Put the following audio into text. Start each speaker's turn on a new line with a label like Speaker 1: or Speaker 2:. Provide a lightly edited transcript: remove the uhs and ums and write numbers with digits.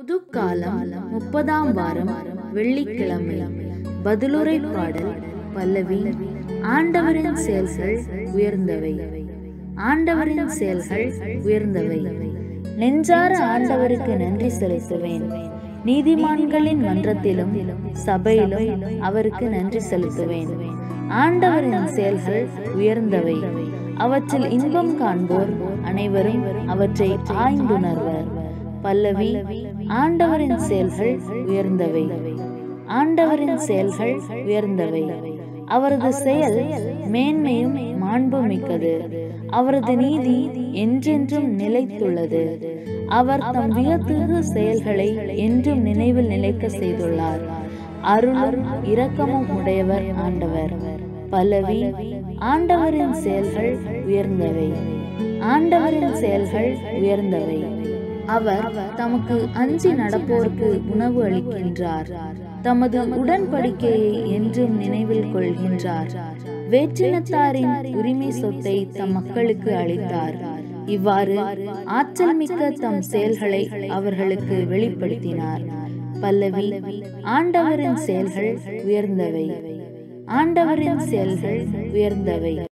Speaker 1: புதுக்காலம் 30ஆம் வாரம் வெள்ளிக்கிழமை. பதிலுரை பாடல். பல்லவி. ஆண்டவரின் செயல்கள் உயர்ந்தவை. ஆண்டவரின் செயல்கள் உயர்ந்தவை. நெஞ்சார ஆண்டவருக்கு நன்றி செலுத்துவேன். நீதிமான்களின் மன்றத்திலும் சபையிலும் அவருக்கு நன்றி செலுத்துவேன். ஆண்டவரின் செயல்கள் உயர்ந்தவை. அவற்றில் இன்பம் காண்போர் அனைவரும் அவற்றை ஆய்ந்துணர்வர். பல்லவி. ஆண்டவரின் செயல்கள் உயர்ந்தவை. ஆண்டவரின் செயல்கள் உயர்ந்தவை. அவரது செயல் மேன்மையும் மாண்பு மிக்கது. அவரது நீதி என்றென்றும் நிலைத்துள்ளது. அவர் தம் வியத்தகு செயல்களை என்றும் நினைவில் நிலைக்க செய்துள்ளார். அருளும் இரக்கமும் உடையவர் ஆண்டவர். பல்லவி. ஆண்டவரின் செயல்கள் உயர்ந்தவை. ஆண்டவரின் செயல்கள் உயர்ந்தவை. அவர் தமக்கு அஞ்சி நடப்போருக்கு உணவு அளிக்கின்றார். தமது உடன்படிக்கையை என்றும் நினைவில் கொள்கின்றார். வேற்றினத்தாரின் உரிமை சொத்தை தம் மக்களுக்கு அளித்தார். இவ்வாறு ஆற்றல் மிக்க தம் செயல்களை அவர்களுக்கு வெளிப்படுத்தினார். பல்லவி. ஆண்டவரின் செயல்கள் உயர்ந்தவை. ஆண்டவரின் செயல்கள் உயர்ந்தவை.